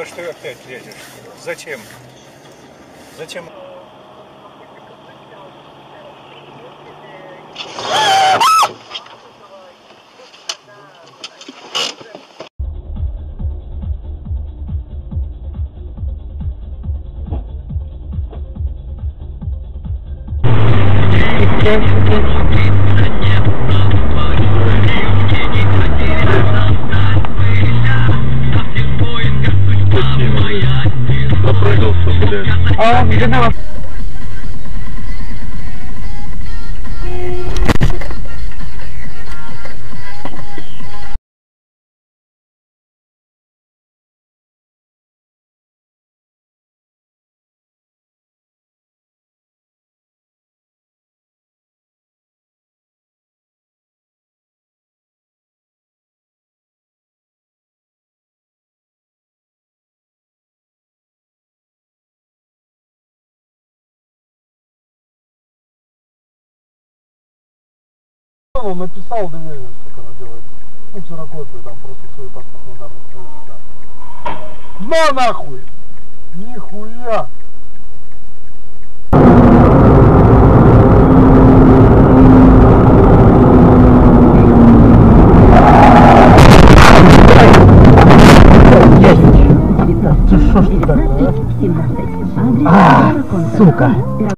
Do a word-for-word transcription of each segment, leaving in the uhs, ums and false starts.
ж ты опять лезешь? Зачем? Зачем? А он виноват. Он написал доверенность, как она делает. Ну, ксерокопию там просто свои паспортные данные. На нахуй! Нихуя! Ты шо ж ты такое, а? А, сука!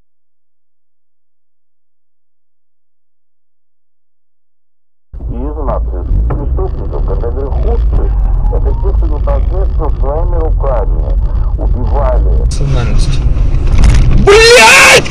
Преступников, которые худшие, это те, кто непосредственно своими руками убивали. Национальность. Блять!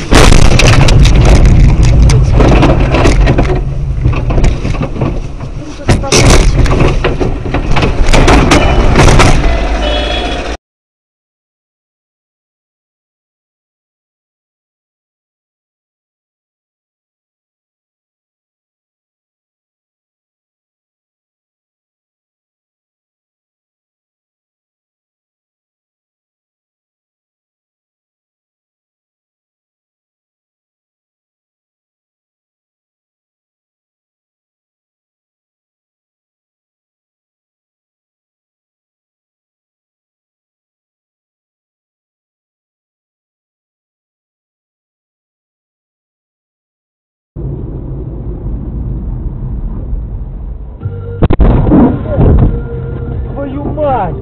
Твою мать!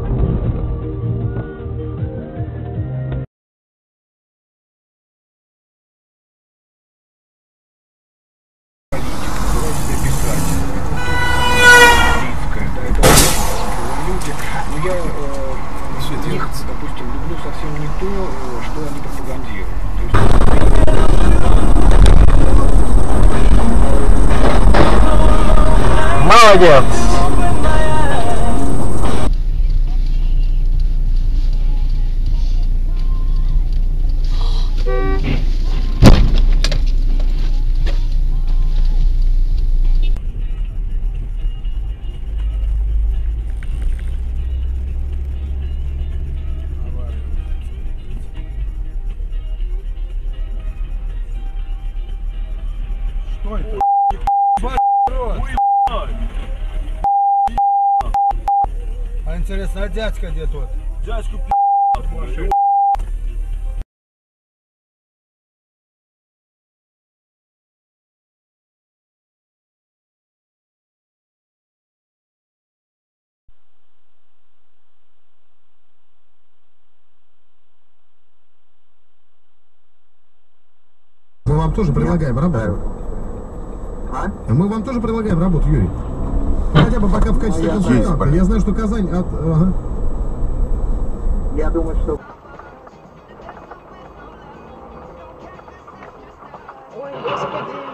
Но я э, их, допустим, люблю совсем не то, что они пропагандируют. Молодец! Что это? А интересно, а дядька где тот? Дядьку пи***. Мы вам тоже предлагаем работу. А? Мы вам тоже предлагаем работу, Юрий. Хотя бы пока в качестве консультанта. Я знаю, что Казань от... Ага. Я думаю, что... Ой, господи.